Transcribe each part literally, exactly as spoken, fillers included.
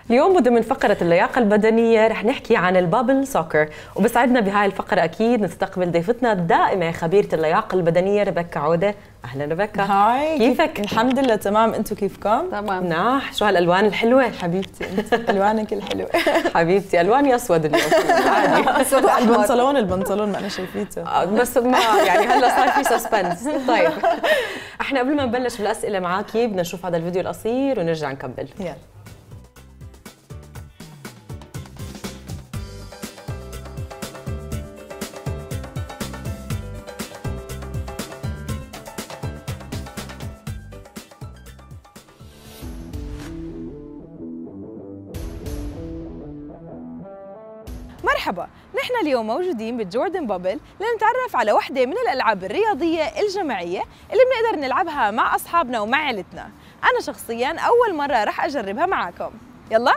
اليوم ضمن فقرة اللياقة البدنية رح نحكي عن البابل سوكر، وبسعدنا بهاي الفقرة أكيد نستقبل ضيفتنا الدائمة خبيرة اللياقة البدنية ريبيكا عودة. أهلا ريبيكا. هاي كيفك؟ كيف؟ الحمد لله تمام، أنتم كيفكم؟ تمام. مناح. شو هالألوان الحلوة؟ حبيبتي أنت ألوانك الحلوة. حبيبتي ألواني أسود اليوم عادي. أسود البنطلون البنطلون ما أنا شايفيته بس ما يعني هلا صار في سسبنس. طيب احنا قبل ما نبلش بالأسئلة معاكي بدنا نشوف هذا الفيديو القصير ونرجع نكمل. يلا. مرحبا، نحن اليوم موجودين بالجوردن بابل لنتعرف على وحدة من الألعاب الرياضية الجماعية اللي بنقدر نلعبها مع أصحابنا ومع عيلتنا. أنا شخصياً أول مرة رح أجربها معكم. يلا؟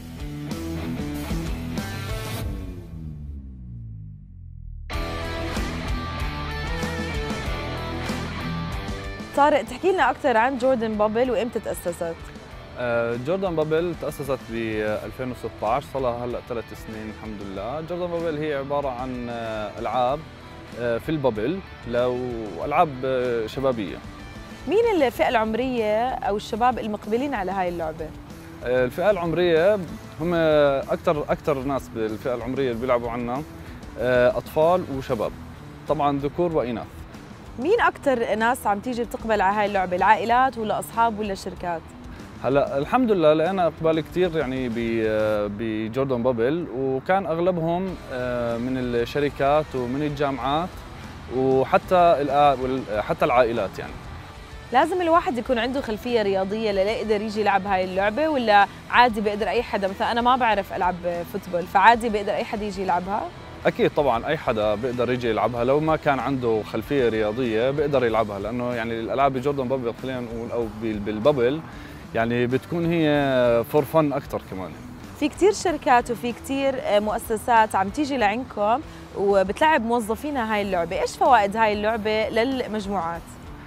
طارق، تحكي لنا أكثر عن جوردن بابل وإمتى تأسست؟ جوردن بابل تأسست ب ألفين وستة عشر، صار لها هلا ثلاث سنين الحمد لله. جوردن بابل هي عبارة عن ألعاب في البابل وألعاب شبابية. مين الفئة العمرية أو الشباب المقبلين على هاي اللعبة؟ الفئة العمرية هم أكثر أكثر ناس بالفئة العمرية اللي بيلعبوا عنا أطفال وشباب، طبعا ذكور وإناث. مين أكثر ناس عم تيجي بتقبل على هاي اللعبة؟ العائلات ولا أصحاب ولا شركات؟ هلا الحمد لله لقينا اقبال كثير يعني بجوردن بابل، وكان اغلبهم من الشركات ومن الجامعات وحتى حتى العائلات. يعني لازم الواحد يكون عنده خلفيه رياضيه ليقدر يجي يلعب هاي اللعبه، ولا عادي بيقدر اي حدا؟ مثلا انا ما بعرف العب فوتبول، فعادي بيقدر اي حدا يجي يلعبها؟ اكيد طبعا اي حدا بيقدر يجي يلعبها لو ما كان عنده خلفيه رياضيه بيقدر يلعبها، لانه يعني الالعاب بجوردن بابل خلينا نقول او بالبابل يعني بتكون هي فور فن اكثر كمان. في كثير شركات وفي كثير مؤسسات عم تيجي لعندكم وبتلعب موظفينها هاي اللعبه، ايش فوائد هاي اللعبه للمجموعات؟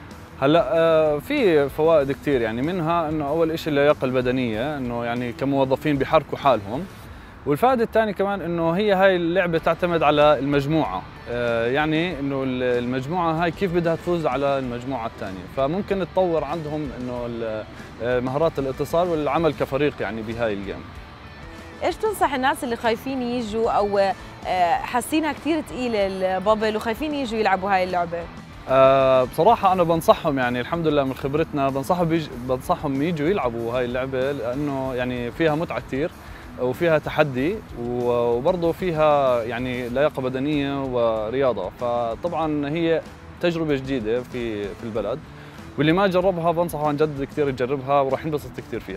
هلا في فوائد كثير، يعني منها انه اول شيء اللياقه البدنيه، انه يعني كموظفين بيحركوا حالهم، والفائده الثانيه كمان انه هي هاي اللعبه تعتمد على المجموعه، يعني انه المجموعه هاي كيف بدها تفوز على المجموعه الثانيه، فممكن تطور عندهم انه مهارات الاتصال والعمل كفريق يعني بهاي الجيم. ايش تنصح الناس اللي خايفين يجوا او حاسينها كثير ثقيله البابل وخايفين يجوا يلعبوا هاي اللعبه؟ أه بصراحه انا بنصحهم، يعني الحمد لله من خبرتنا بنصحهم بيج... بنصحهم يجوا يلعبوا هاي اللعبه، لانه يعني فيها متعه كثير وفيها تحدي وبرضه فيها يعني لياقه بدنيه ورياضه، فطبعا هي تجربه جديده في في البلد، واللي ما جربها بنصحه عن جد كثير يجربها وراح ينبسط كثير فيها.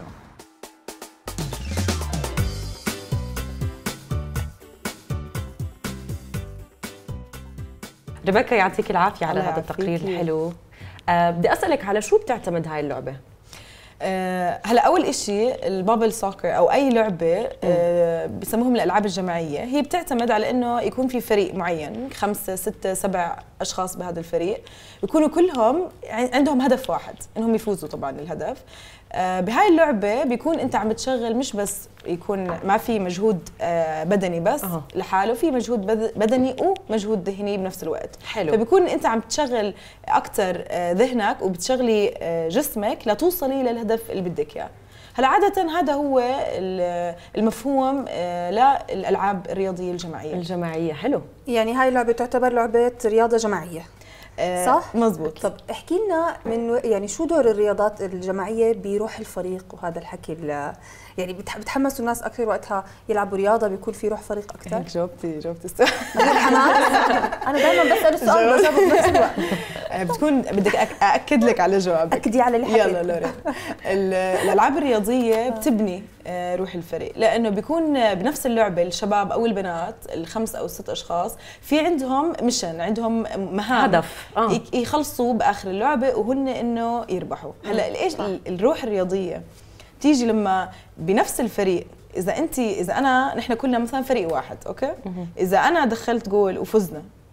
ريبيكا يعطيك العافيه على هذا التقرير الحلو. أه بدي اسالك على شو بتعتمد هاي اللعبه؟ أه هلا اول شيء البابل سوكر او اي لعبه أه بسموهم الالعاب الجماعيه، هي بتعتمد على انه يكون في فريق معين، خمسه سته سبع اشخاص بهذا الفريق، يكونوا كلهم عندهم هدف واحد، انهم يفوزوا طبعا الهدف. أه بهاي اللعبه بيكون انت عم بتشغل مش بس يكون ما في مجهود أه بدني بس أه. لحاله، في مجهود بدني ومجهود ذهني بنفس الوقت. حلو. فبيكون انت عم تشغل اكثر أه ذهنك وبتشغلي أه جسمك لتوصلي للهدف اللي بدك اياه. هلا عادة هذا هو المفهوم للألعاب الرياضية الجماعية. الجماعية حلو. يعني هاي اللعبة تعتبر لعبة رياضة جماعية. صح؟ مزبوط. طب احكي لنا من يعني شو دور الرياضات الجماعية بروح الفريق وهذا الحكي، يعني بتحمسوا الناس أكثر وقتها يلعبوا رياضة، بيكون في روح فريق أكثر؟ جاوبتي جاوبتي السؤال. الحماس؟ أنا دائما بسأل السؤال بجاوب بنفس الوقت. بتكون بدك أأكد لك على جوابك. أكدي على اللي حكيت. يلا لورين. الألعاب الرياضية بتبني روح الفريق، لأنه بيكون بنفس اللعبة الشباب أو البنات الخمس أو الست أشخاص في عندهم ميشن، عندهم مهام، هدف آه. يخلصوا بآخر اللعبة وهن إنه يربحوا. هلا إيش الروح الرياضية تيجي لما بنفس الفريق، إذا أنت إذا أنا نحن كلنا مثلا فريق واحد، أوكي؟ إذا أنا دخلت جول وفزنا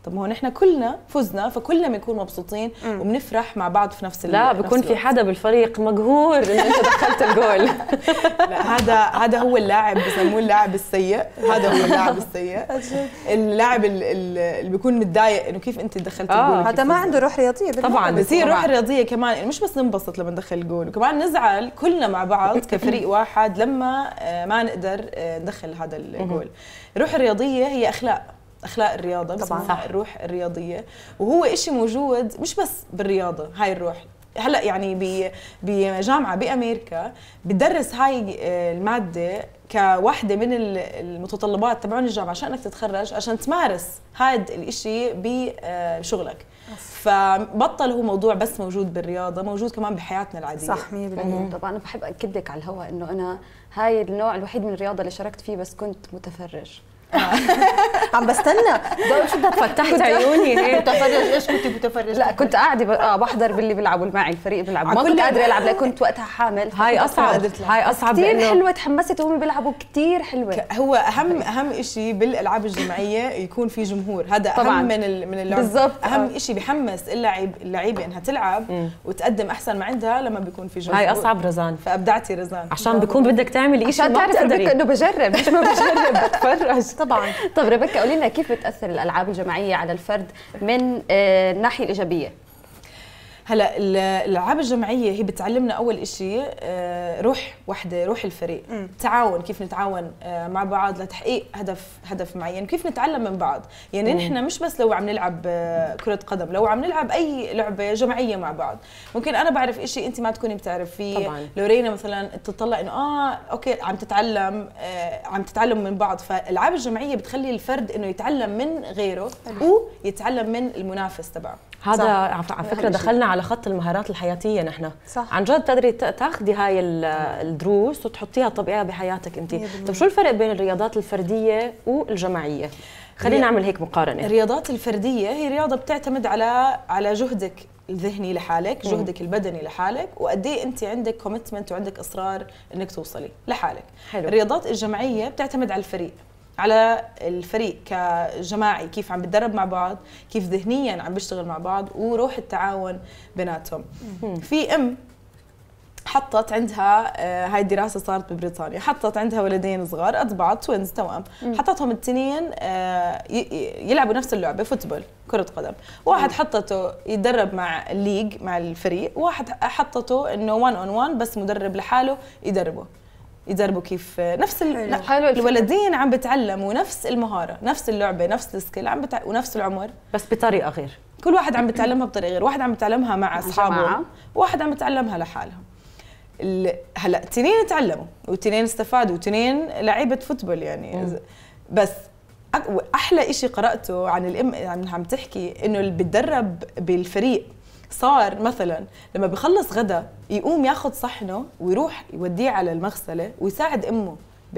طب ما هو نحن كلنا فزنا فكلنا بنكون مبسوطين وبنفرح مع بعض في نفس لا بكون في حدا بالفريق مقهور انه انت دخلت الجول. لا هذا هذا هو اللاعب بسموه اللاعب السيء، هذا هو اللاعب السيء. اللاعب اللي بيكون متضايق انه كيف انت دخلت آه الجول، هذا ما عنده روح رياضيه طبعا. بصير روح رياضيه كمان، مش بس ننبسط لما ندخل الجول وكمان نزعل كلنا مع بعض كفريق واحد لما ما نقدر ندخل هذا الجول. الروح الرياضيه هي اخلاق اخلاق الرياضه طبعا، صح. الروح الرياضيه وهو إشي موجود مش بس بالرياضه. هاي الروح هلا يعني بجامعه بامريكا بتدرس هاي الماده كواحدة من المتطلبات تبعون الجامعه عشان انك تتخرج، عشان تمارس هذا الإشي بشغلك. فبطل هو موضوع بس موجود بالرياضه، موجود كمان بحياتنا العاديه. صح مية بالمية. طبعا انا بحب اكد لك على الهواء انه انا هاي النوع الوحيد من الرياضه اللي شاركت فيه بس كنت متفرج. عم بستنى شو بدك فتحت عيوني هيك. متفرج ايش كنت متفرج؟ لا كنت قاعده اه بحضر باللي بيلعبوا معي الفريق بيلعب، ما كنت قادره العب لأ كنت وقتها حامل. هاي اصعب هاي اصعب كثير حلوه، تحمست وهم بيلعبوا كثير حلوه. هو اهم اهم شيء بالالعاب الجماعيه يكون في جمهور، هذا طبعاً. اهم من ال... من اللعب بالضبط. اهم شيء بيحمس اللعيب اللعيبه انها تلعب مم. وتقدم احسن ما عندها لما بيكون في جمهور. هاي اصعب رزان، فابدعتي رزان عشان بيكون بدك تعملي شيء ما بتقدري انه بجرب مش ما بجرب بتفرج طبعا. طب ريبيكا قولي لنا كيف بتاثر الالعاب الجماعيه على الفرد من الناحيه الايجابيه؟ هلا الالعاب الجماعيه هي بتعلمنا اول شيء روح وحده، روح الفريق، م. تعاون، كيف نتعاون مع بعض لتحقيق هدف هدف معين، كيف نتعلم من بعض. يعني نحن مش بس لو عم نلعب كره قدم، لو عم نلعب اي لعبه جماعيه مع بعض، ممكن انا بعرف شيء انت ما تكوني بتعرفيه. لو رينا مثلا تطلع انه اه اوكي عم تتعلم آه عم تتعلم من بعض. فالالعاب الجماعيه بتخلي الفرد انه يتعلم من غيره ويتعلم من المنافس تبعه. هذا على فكره دخلنا على خط المهارات الحياتيه. نحن صح. عن جد تقدري تاخذي هاي الدروس وتحطيها تطبيقها بحياتك انت. طيب شو الفرق بين الرياضات الفرديه والجماعيه؟ خلينا نعمل هيك مقارنه. الرياضات الفرديه هي رياضه بتعتمد على على جهدك الذهني لحالك، جهدك البدني لحالك، وقد ايه انت عندك كوميتمنت وعندك اصرار انك توصلي لحالك. حلو. الرياضات الجماعيه بتعتمد على الفريق، على الفريق كجماعي، كيف عم بتدرب مع بعض، كيف ذهنيا عم بيشتغل مع بعض، وروح التعاون بيناتهم. في ام حطت عندها هاي الدراسه صارت ببريطانيا، حطت عندها ولدين صغار اطبعت توينز توأم، حطتهم الاثنين يلعبوا نفس اللعبه فوتبول كره قدم، واحد حطته يتدرب مع الليج مع الفريق، واحد حطته انه واحد اون واحد بس مدرب لحاله يدربه يدربوا كيف نفس حلو الولدين عم بتعلموا نفس المهاره، نفس اللعبه، نفس السكيل عم بتع... ونفس العمر بس بطريقه غير. كل واحد عم بتعلمها بطريقه غير، واحد عم بتعلمها مع اصحابه وواحد عم بتعلمها لحالهم. ال... هلا تنين تعلموا وتنين استفادوا وتنين لعيبه فوتبول يعني. مم. بس احلى شيء قراته عن الام عم عم تحكي انه اللي بتدرب بالفريق صار مثلا لما بخلص غدا يقوم ياخذ صحنه ويروح يوديه على المغسله ويساعد امه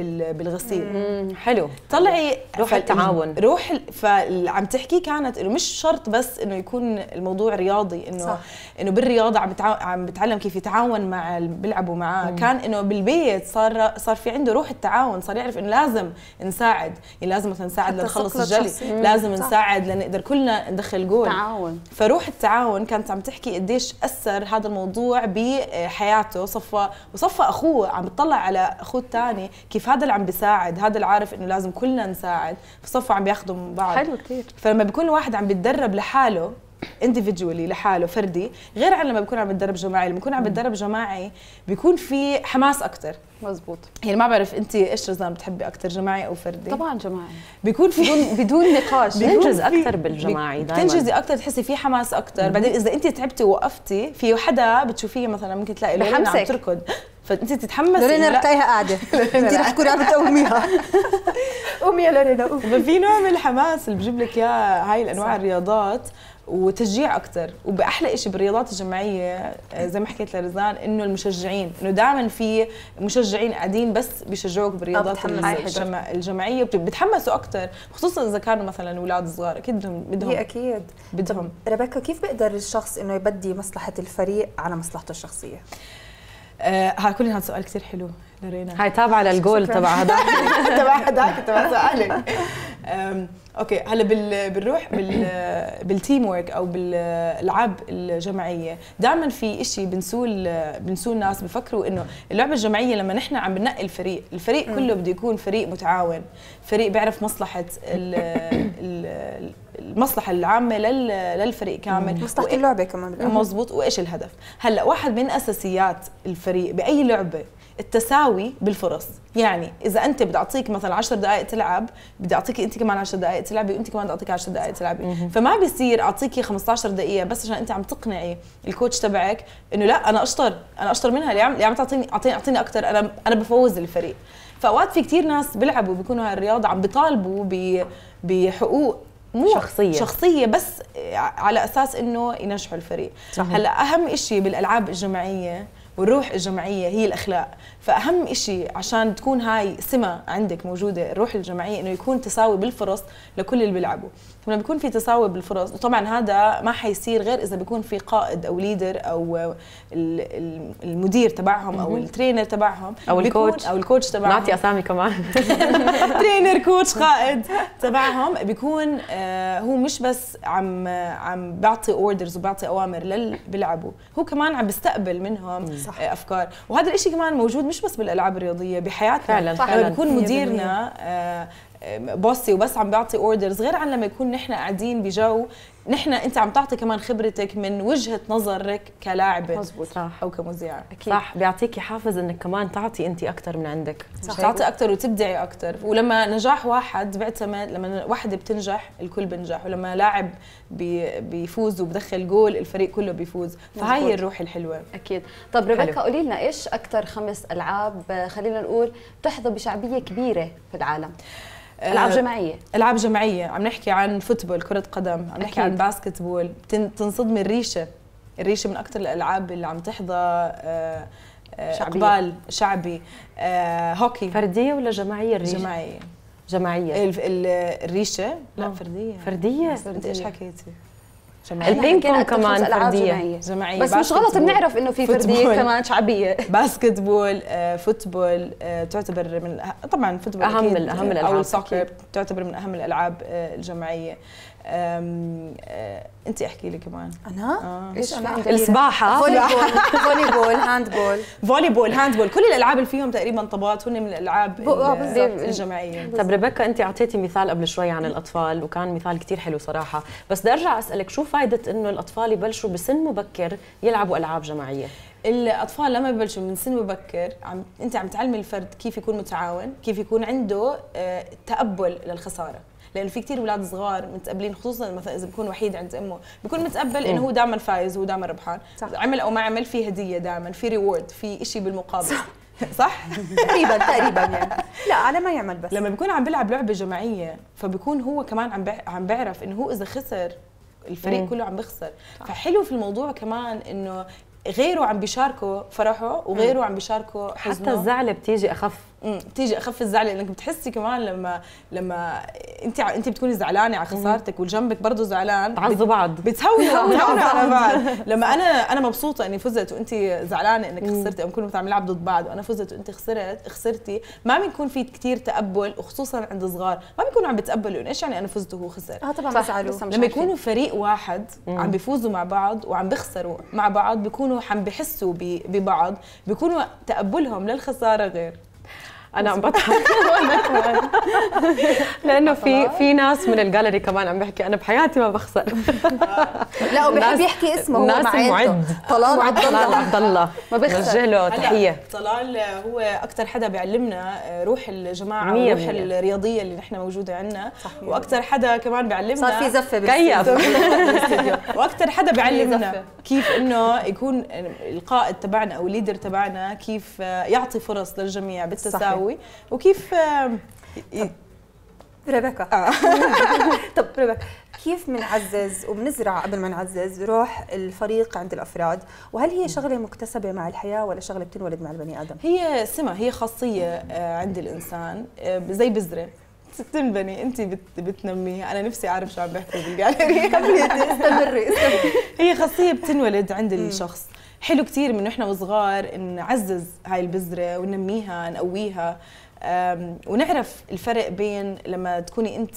بالغسيل. حلو. طلعي روح التعاون، روح. فعم تحكي كانت انه مش شرط بس انه يكون الموضوع رياضي، انه انه بالرياضه عم عم بتعلم كيف يتعاون مع اللي بيلعبوا معاه، كان انه بالبيت صار صار في عنده روح التعاون، صار يعرف انه لازم نساعد، يعني لازم مثلا نساعد لنخلص الجلي، لازم صح. نساعد لنقدر كلنا ندخل جول. تعاون. فروح التعاون كانت عم تحكي قديش اثر هذا الموضوع بحياته. صفى وصفى اخوه عم بتطلع على اخوه الثاني كيف هذا اللي عم بيساعد، هذا اللي عارف انه لازم كلنا نساعد، فصفوا عم بياخذوا من بعض. حلو كثير. فلما بيكون الواحد عم بيتدرب لحاله individually لحاله فردي، غير عن لما بيكون عم بيتدرب جماعي. لما بيكون عم بيتدرب جماعي بيكون في حماس اكثر. مزبوط. يعني ما بعرف انت ايش رزان بتحبي اكثر، جماعي او فردي؟ طبعا جماعي. بيكون في بدون بدون نقاش بتنجز اكثر بالجماعي دائما، بتنجزي اكثر، تحسي في حماس اكثر. بعدين اذا انت تعبتي ووقفتي في حدا بتشوفيه مثلا ممكن تلاقي لورين عم تركض فانت تتحمسي. لورينا رحتيها قاعده انت رح تكوني عم تقوميها. قومي يا لورينا قومي. في نوع من الحماس اللي بجيب لك اياه هاي الانواع الرياضات وتشجيع اكثر. وباحلى شيء بالرياضات الجماعيه زي ما حكيت لرزان انه المشجعين، انه دائما في مشجعين قاعدين بس بيشجعوك بالرياضات الجماعيه، بتحمسوا اكثر، خصوصا اذا كانوا مثلا اولاد صغار اكيد بدهم بدهم هي اكيد بدهم. ريبيكا كيف بيقدر الشخص انه يبدي مصلحه الفريق على مصلحته الشخصيه؟ آه ها كل هذا سؤال كثير حلو لرينا. هاي تابعه للجول تبع هذاك تبع هذاك تبع سؤالك. اوكي هلا بال... بنروح بال... بالتيم ورك او بالالعاب الجماعيه، دائما في شيء بنسول بنسول الناس بفكروا انه اللعبه الجماعيه لما نحن عم بننقي الفريق، الفريق م. كله بده يكون فريق متعاون، فريق بيعرف مصلحه ال... ال... المصلحه العامه لل... للفريق كامل، مصلحه و... اللعبه كمان مزبوط، وايش الهدف. هلا واحد من اساسيات الفريق باي لعبه التساوي بالفرص، يعني اذا انت بدي اعطيك مثلا عشر دقائق تلعب، بدي اعطيك انت كمان عشر دقائق تلعبي، وانت كمان بدي اعطيك عشر دقائق تلعبي، فما بيصير اعطيكي خمسة عشر دقيقه بس عشان انت عم تقنعي الكوتش تبعك انه لا انا اشطر، انا اشطر منها، اللي عم اللي عم تعطيني اعطيني اعطيني اكثر، انا انا بفوز الفريق. فاوقات في كثير ناس بيلعبوا بيكونوا هاي الرياضه عم بيطالبوا بحقوق مو شخصيه شخصيه بس على اساس انه ينجحوا الفريق. صحيح. هلا اهم شيء بالالعاب الجماعيه والروح الجماعيه هي الاخلاق، فاهم شيء عشان تكون هاي سمه عندك موجوده الروح الجماعيه انه يكون تساوي بالفرص لكل اللي بيلعبوا. لما بيكون في تساوي بالفرص، وطبعا هذا ما حيصير غير اذا بيكون في قائد او ليدر او المدير تبعهم او الترينر تبعهم او الكوتش او الكوتش تبعهم، نعطي اسامي كمان ترينر كوتش قائد تبعهم، بيكون آه هو مش بس عم عم بيعطي اوردرز وبيعطي اوامر للي بيلعبوا، هو كمان عم بيستقبل منهم صح. آه افكار. وهذا الشيء كمان موجود مش بس بالالعاب الرياضيه، بحياتنا فعلا لما بيكون مديرنا آه بوسي وبس عم بيعطي اوردرز، غير عن لما يكون نحن قاعدين بجو نحن انت عم تعطي كمان خبرتك من وجهه نظرك كلاعبه مزبوط صح. او كمذيعه. اكيد صح، بيعطيكي حافز انك كمان تعطي انت اكثر من عندك، صح. تعطي اكثر وتبدعي اكثر. ولما نجاح واحد بيعتمد، لما وحده بتنجح الكل بينجح، ولما لاعب بي بيفوز وبدخل جول الفريق كله بيفوز، فهاي هي الروح الحلوه. اكيد. طب ريبيكا قولي لنا ايش اكثر خمس العاب خلينا نقول بتحظى بشعبيه كبيره في العالم؟ العاب جماعيه. العاب جماعيه، عم نحكي عن فوتبول، كره قدم، عم نحكي عن باسكت بول، تنصدمي الريشه. الريشه من اكثر الالعاب اللي عم تحظى اقبال شعبي. آه، هوكي. فرديه ولا جماعيه الريشه؟ جماعيه. جماعيه. الريشه لا فرديه. فرديه. انت ايش حكيتي؟ البينج بونج كمان فرديه جماعيه، بس مش غلط بنعرف انه في فرديه كمان شعبيه. باسكت بول، آه، فوتبول، آه، تعتبر من طبعا فوتبول اهم من اهم الالعاب، او السوكر تعتبر من اهم الالعاب آه، الجماعيه. آه، انت احكي لي كمان. انا آه. ايش انا السباحه، فولي بول فولي بول هاند بول فولي بول هاند بول، كل الالعاب اللي فيهم تقريبا طبات هن من الالعاب الجماعيه. طب ريبيكا انت اعطيتي مثال قبل شوي عن الاطفال وكان مثال كثير حلو صراحه، بس بدي ارجع اسالك شو فائده انه الاطفال يبلشوا بسن مبكر يلعبوا العاب جماعيه؟ الاطفال لما ببلشوا من سن مبكر عم انت عم تعلمي الفرد كيف يكون متعاون، كيف يكون عنده آه تقبل للخساره، لانه في كثير اولاد صغار متقبلين، خصوصا مثلا اذا بكون وحيد عند امه بيكون متقبل انه هو دائما فايز وهو دائما ربحان، صح. عمل او ما عمل في هديه دائما، في ريورد، في شيء بالمقابل. صح, صح؟ تقريبا تقريبا يعني لا على ما يعمل. بس لما بيكون عم بيلعب لعبه جماعيه فبيكون هو كمان عم عم بيعرف انه هو اذا خسر الفريق مم. كله عم بيخسر. فحلو في الموضوع كمان انه غيره عم بيشاركوا فرحه وغيره مم. عم بيشاركوا حزنه، حتى الزعله بتيجي اخف. امم بتيجي اخف الزعل، لانك بتحسي كمان لما لما انت انت بتكوني زعلانه على خسارتك والجنبك برضه زعلان، تعزوا بعض، بتهونوا على بعض. لما انا انا مبسوطه اني فزت وانت زعلانه انك خسرتي، او كنا عم نلعب ضد بعض وانا فزت وانت خسرت خسرتي، ما بيكون في كثير تقبل، وخصوصا عند الصغار ما بيكونوا عم بيتقبلوا انه ايش يعني انا فزت وهو خسر. اه طبعا بيزعلوا. لما يكونوا فريق واحد مم. عم بيفوزوا مع بعض وعم بيخسروا مع بعض، بيكونوا عم بيحسوا ببعض، بيكونوا تقبلهم للخساره غير. انا عم بضحك لانه في في ناس من الجاليري كمان عم بحكي انا بحياتي ما بخسر. لا وبحب يحكي اسمه هو مع عيلته، طلال عبد الله عبد الله ما بخسر له تحيه. طلال هو اكثر حدا بيعلمنا روح الجماعه وروح الرياضيه اللي نحن موجوده عندنا، واكثر حدا كمان بيعلمنا صار في زفه كيف واكثر حدا بيعلمنا كيف انه يكون القائد تبعنا او الليدر تبعنا كيف يعطي فرص للجميع بالتساوي، وكيف ي... ريبيكا آه. طب ريبيكا كيف بنعزز وبنزرع قبل ما نعزز روح الفريق عند الافراد، وهل هي شغله مكتسبه مع الحياه ولا شغله بتنولد مع البني ادم؟ هي سمه، هي خاصيه عند الانسان زي بذره بتنبني، انت بت بتنميها. انا نفسي اعرف شو عم بحكوا بالجاليري. استمري هي خاصيه بتنولد عند الشخص. حلو كثير من احنا وصغار نعزز هاي البذره وننميها نقويها. ونعرف الفرق بين لما تكوني انت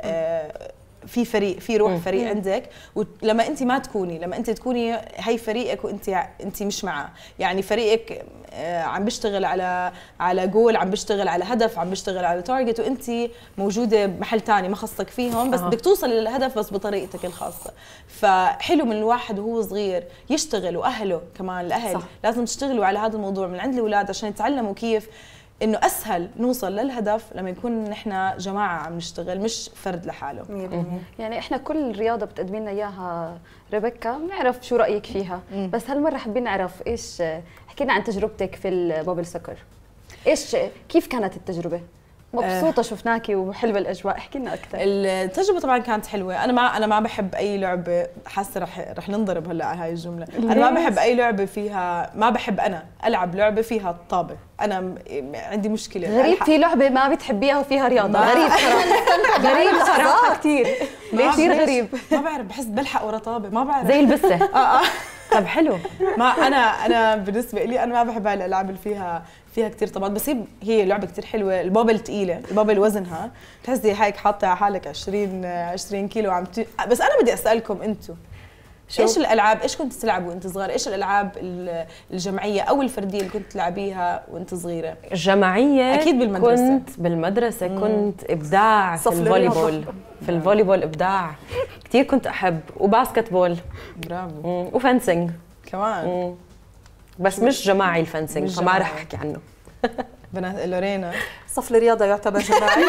في فريق، في روح فريق عندك، ولما انت ما تكوني، لما انت تكوني هي فريقك وانت انت مش معاه، يعني فريقك عم بيشتغل على على جول، عم بيشتغل على هدف، عم بيشتغل على تارجت، وانت موجوده بمحل ثاني ما خصك فيهم، بس بدك توصلي للهدف بس بطريقتك الخاصه. فحلو من الواحد وهو صغير يشتغل، واهله كمان الاهل صح. لازم تشتغلوا على هذا الموضوع من عند الاولاد عشان يتعلموا كيف انه اسهل نوصل للهدف لما يكون نحن جماعه عم نشتغل مش فرد لحاله. يعني احنا كل رياضه بتقدمي لنا اياها ريبيكا بنعرف شو رايك فيها، مم. بس هالمره حابين نعرف ايش، حكينا عن تجربتك في البابل سكر، ايش كيف كانت التجربه؟ مبسوطه آه. شفناكي وحلوه الاجواء، احكي لنا اكثر. التجربه طبعا كانت حلوه، انا ما انا ما بحب اي لعبه، حاسه رح رح ننضرب هلا على هاي الجمله، انا ما بحب اي لعبه فيها، ما بحب انا العب لعبه فيها طابه، انا عندي مشكله. غريب في لعبه ما بتحبيها وفيها رياضه، غريب صراحه. غريب صراحه كثير، كثير غريب. ما بعرف، بحس بلحق ورا طابه، ما بعرف زي البسه. اه اه طب حلو. ما انا انا بالنسبه لي انا ما بحب هاي الالعاب اللي فيها فيها كثير طبات، بس هي هي لعبه كثير حلوه. البابل ثقيله، البابل وزنها بتحسي هيك حاطه على حالك عشرين عشرين كيلو عم ت... بس انا بدي اسالكم انتم ايش الالعاب، ايش كنت تلعبوا وانت صغيره؟ ايش الالعاب الجماعيه او الفرديه اللي كنت تلعبيها وانت صغيره؟ الجماعيه اكيد بالمدرسه. كنت بالمدرسه مم. كنت ابداع في الفوليبول، في الفوليبول ابداع كثير كنت احب، وباسكت بول برافو، وفنسنج كمان مم. بس مش جماعي الفنسنج، فما رح احكي عنه. بنات لورينا صف الرياضه يعتبر جماعي.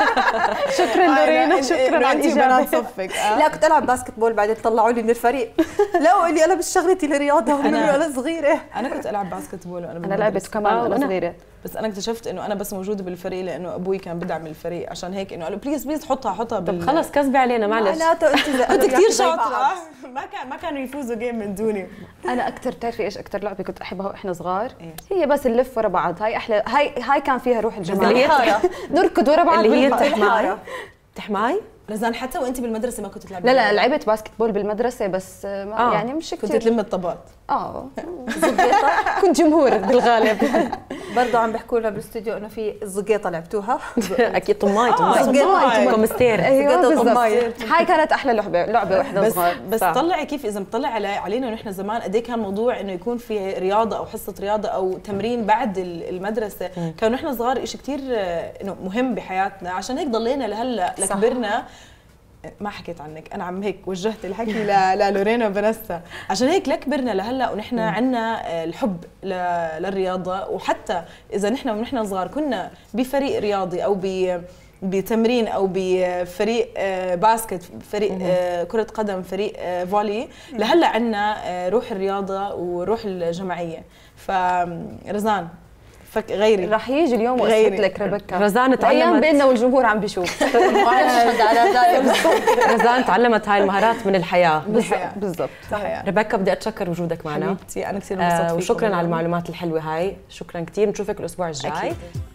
شكرا لورينا، شكرا على الاجابه. بنات صفك. لا كنت العب باسكت بول، بعدين طلعوا لي من الفريق، لا قال لي انا مش شغلتي الرياضه من وانا صغيره. انا كنت العب باسكت بول وانا انا لعبت كمان وانا صغيره، بس انا اكتشفت انه انا بس موجوده بالفريق لانه ابوي كان بدعم الفريق، عشان هيك انه قال بليز بليز حطها حطها بال... طب خلص كذبي علينا معلش. معناته انت انت كثير شاطره. ما كان ما كانوا يفوزوا جيم من دوني. انا اكثر بتعرفي ايش اكثر لعبه كنت احبها واحنا صغار؟ هي بس نلف ورا بعض، هاي احلى، هاي هاي كان فيها روح الجماعه، نركض ورا بعض اللي هي تحماي. تحماي رزان حتى وانت بالمدرسه ما كنت تلعبي؟ لا لا لعبت باسكت بول بالمدرسه بس آه. يعني مش كثير. كنت تلم الطبات؟ اه كنت جمهور بالغالب. برضه عم بيحكوا لنا بالاستوديو انه في الزقيطه لعبتوها. اكيد طماي طماي زقيطه كومستير. ايوه طماي، هاي كانت احلى لعبه لعبه واحنا صغار. بس طلعي كيف اذا مطلع علي علينا ونحن زمان قد ايه كان موضوع انه يكون في رياضه او حصه رياضه او تمرين بعد المدرسه، كانوا نحن صغار شيء كثير انه مهم بحياتنا، عشان هيك ضلينا لهلا لكبرنا. ما حكيت عنك، انا عم هيك وجهت الحكي للورينا وفانيسا، عشان هيك لكبرنا لهلا ونحن عندنا الحب للرياضه، وحتى اذا نحن ونحن صغار كنا بفريق رياضي او ب بتمرين او بفريق باسكت، فريق كره قدم، فريق فولي، لهلا عندنا روح الرياضه وروح الجماعيه. فرزان فك غيري رح يجي اليوم واثبت لك ريبيكا، رزان تعلمت ايام بيننا والجمهور عم بيشوف. رزان تعلمت هاي المهارات من الحياه. بالضبط. ريبيكا بدي اتشكر وجودك معنا حبيبتي، انا كثير انبسطت فيكم، وشكرا على المعلومات الحلوه هاي، شكرا كثير، نشوفك الاسبوع الجاي.